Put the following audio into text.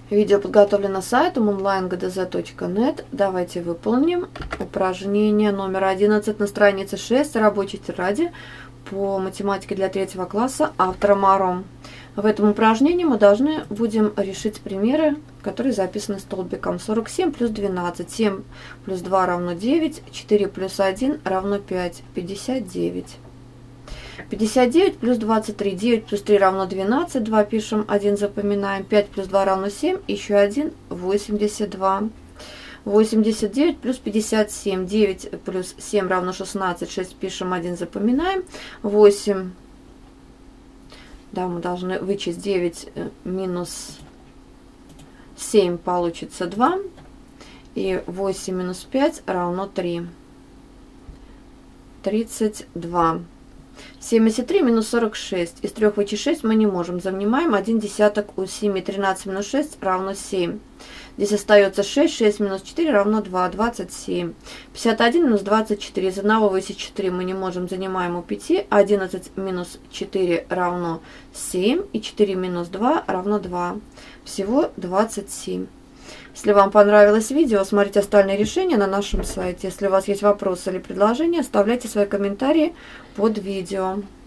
Видео подготовлено сайтом onlinegdz.net. Давайте выполним упражнение номер 11 на странице 6 рабочей тетради по математике для 3 класса автора Маро. В этом упражнении мы должны будем решить примеры, которые записаны столбиком. 47 плюс 12, 7 плюс 2 равно 9, 4 плюс 1 равно 5, 59. 59 плюс 23, 9 плюс 3 равно 12, 2 пишем, 1 запоминаем, 5 плюс 2 равно 7, еще 1, 82. 89 плюс 57, 9 плюс 7 равно 16, 6 пишем, 1 запоминаем, 8. Да, мы должны вычесть 9 минус 7, получится 2, и 8 минус 5 равно 3, 32. 73 минус 46. Из 3 вычесть 6 мы не можем. Занимаем 1 десяток у 7. 13 минус 6 равно 7. Здесь остается 6. 6 минус 4 равно 2. 27. 51 минус 24. Из 1 вычесть 4 мы не можем. Занимаем у 5. 11 минус 4 равно 7. И 4 минус 2 равно 2. Всего 27. Если вам понравилось видео, смотрите остальные решения на нашем сайте. Если у вас есть вопросы или предложения, оставляйте свои комментарии под видео.